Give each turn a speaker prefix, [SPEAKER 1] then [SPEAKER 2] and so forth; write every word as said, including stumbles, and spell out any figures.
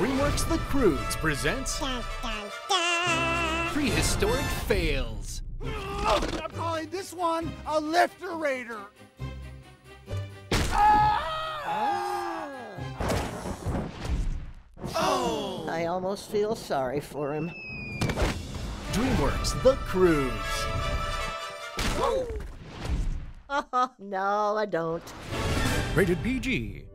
[SPEAKER 1] DreamWorks The Croods presents
[SPEAKER 2] Dun, dun, dun.
[SPEAKER 1] Prehistoric Fails.
[SPEAKER 3] Oh, I'm calling this one a Lifterator. Ah!
[SPEAKER 1] Oh!
[SPEAKER 4] I almost feel sorry for him.
[SPEAKER 1] DreamWorks The Croods.
[SPEAKER 4] Oh, no, I don't.
[SPEAKER 1] Rated P G.